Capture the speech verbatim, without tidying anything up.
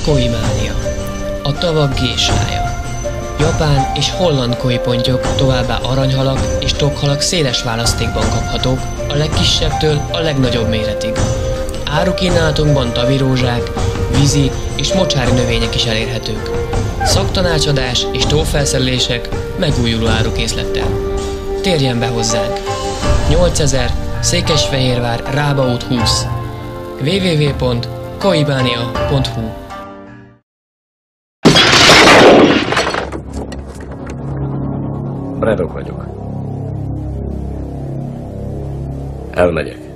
Koi Mánia, a tavak gésája. Japán és holland koi pontyok, továbbá aranyhalak és tokhalak széles választékban kaphatók, a legkisebbtől a legnagyobb méretig. Árukínálatunkban tavirózsák, vízi és mocsári növények is elérhetők. Szaktanácsadás és tófelszerelések megújuló árukészlettel. Térjen be hozzánk! nyolcezer Székesfehérvár Rába út húsz w w w pont koi mánia pont hu Braddock vagyok. Elmegyek.